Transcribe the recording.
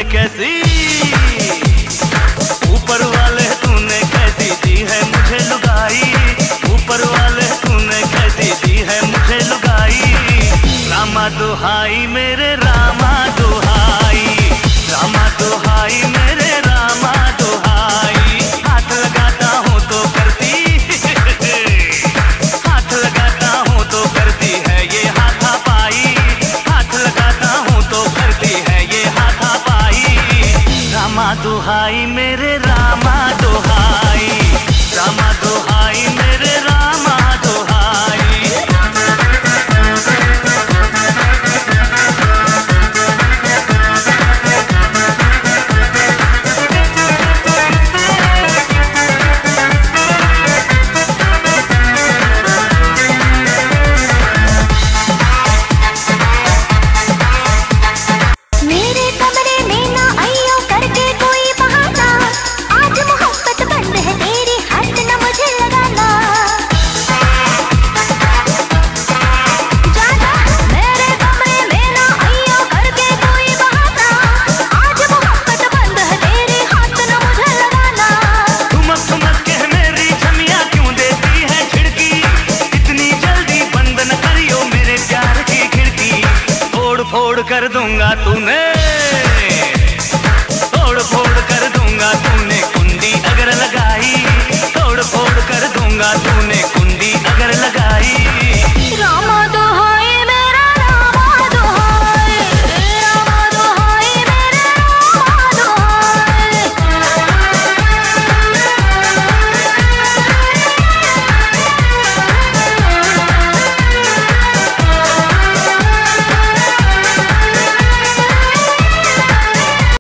कैसी, ऊपर वाले तूने कैसी दी है मुझे लुगाई, ऊपर वाले तूने कैसी दी है मुझे लुगाई। रामा दुहाई मेरे रामा दुहाई, रामा दुहाई मेरे रामा दुहाई। हाथ लगाता हूँ तो करती हाथ लगाता हूँ तो करती है ये हाथापाई, हाथ लगाता हूँ तो करती है ये हाथापाई। रामा दुहाई मेरे रामा दुहाई, रामा दुहाई मेरे रामा दुहाई। फोड़ कर दूंगा तूने